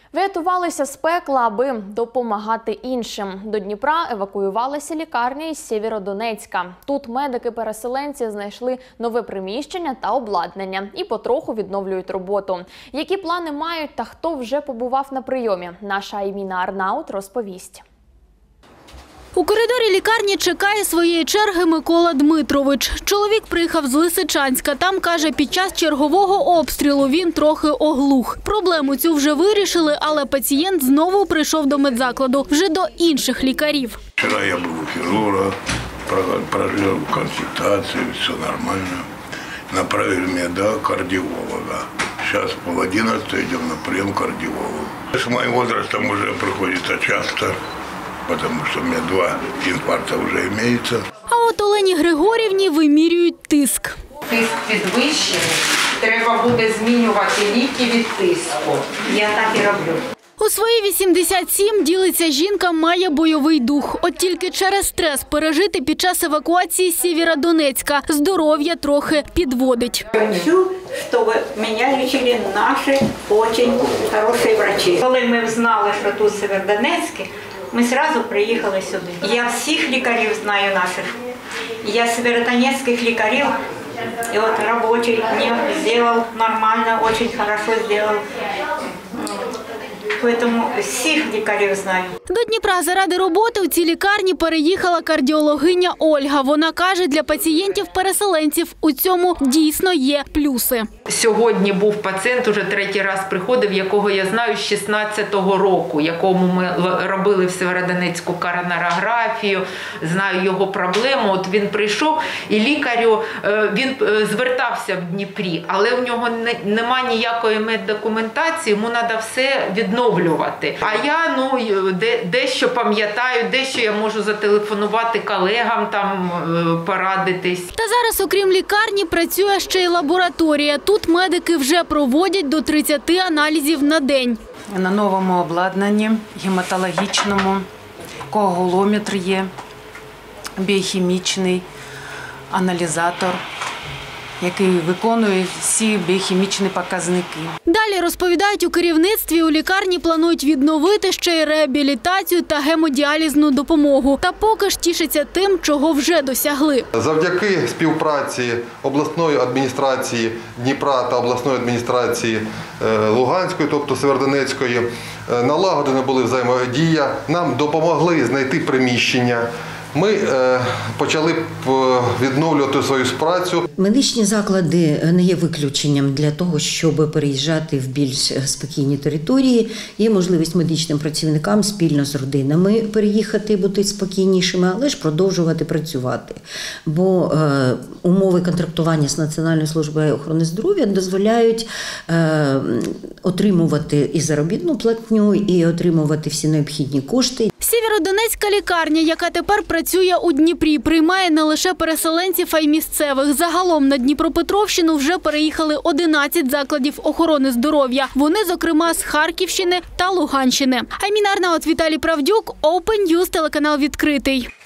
Врятувалися з пекла, аби допомагати іншим. До Дніпра евакуювалася лікарня із Сєвєродонецька. Тут медики-переселенці знайшли нове приміщення та обладнання і потроху відновлюють роботу. Які плани мають та хто вже побував на прийомі? Наша Айміна Арнаут розповість. У коридорі лікарні чекає своєї черги Микола Дмитрович. Чоловік приїхав з Лисичанська. Там, каже, під час чергового обстрілу він трохи оглух. Проблему цю вже вирішили, але пацієнт знову прийшов до медзакладу, вже до інших лікарів. Вчора я був у хірурга, прожив консультацію, все нормально. Направили мене до кардіолога. Зараз в 10:30 йдемо на прийом кардіолога. З моїм возрастом вже приходиться часто, потому что у меня 2 инфаркта уже имеется. А от Олені Григорівні вимірюють тиск. Тиск підвищений, треба буде змінювати ліки від тиску. Я так і роблю. У свої 87 ділиться жінка, має бойовий дух. От тільки через стрес пережити під час евакуації з Сєвєродонецька здоров'я трохи підводить. Хочу, щоб мене лічили наші дуже хороші врачі. Коли ми знали, що тут Сєвєродонецьке, ми одразу приїхали сюди. Я всіх лікарів знаю наших. Я сєвєродонецьких лікарів, і от робочий мені зробив нормально, дуже добре зробив. Тому всіх лікарів знаю. До Дніпра заради роботи у цій лікарні переїхала кардіологиня Ольга. Вона каже, для пацієнтів-переселенців у цьому дійсно є плюси. Сьогодні був пацієнт, уже 3-й раз приходив, якого я знаю з 16-го року, якому ми робили в Сєвєродонецьку коронарографію, знаю його проблему. От він прийшов і лікарю, він звертався в Дніпрі, але в нього немає ніякої меддокументації, йому треба все відновлювати. А я дещо пам'ятаю, дещо я можу зателефонувати колегам, там порадитись. Та зараз, окрім лікарні, працює ще й лабораторія. Тут медики вже проводять до 30 аналізів на день. На новому обладнанні, гематологічному, коагулометр є, біохімічний аналізатор, який виконує всі біохімічні показники. Далі, розповідають у керівництві, у лікарні планують відновити ще й реабілітацію та гемодіалізну допомогу. Та поки ж тішаться тим, чого вже досягли. Завдяки співпраці обласної адміністрації Дніпра та обласної адміністрації Луганської, тобто Сєвєродонецької, налагоджена була взаємодія. Нам допомогли знайти приміщення. Ми почали відновлювати свою працю. Медичні заклади не є виключенням для того, щоб переїжджати в більш спокійні території. Є можливість медичним працівникам спільно з родинами переїхати, бути спокійнішими, але ж продовжувати працювати. Бо умови контрактування з Національною службою охорони здоров'я дозволяють отримувати і заробітну платню, і отримувати всі необхідні кошти. Сєвєродонецька лікарня, яка тепер працює у Дніпрі, приймає не лише переселенців, а й місцевих. Загалом на Дніпропетровщину вже переїхали 11 закладів охорони здоров'я. Вони, зокрема, з Харківщини та Луганщини. Айміна Арнаут, Віталій Правдюк, Open News, телеканал «Відкритий».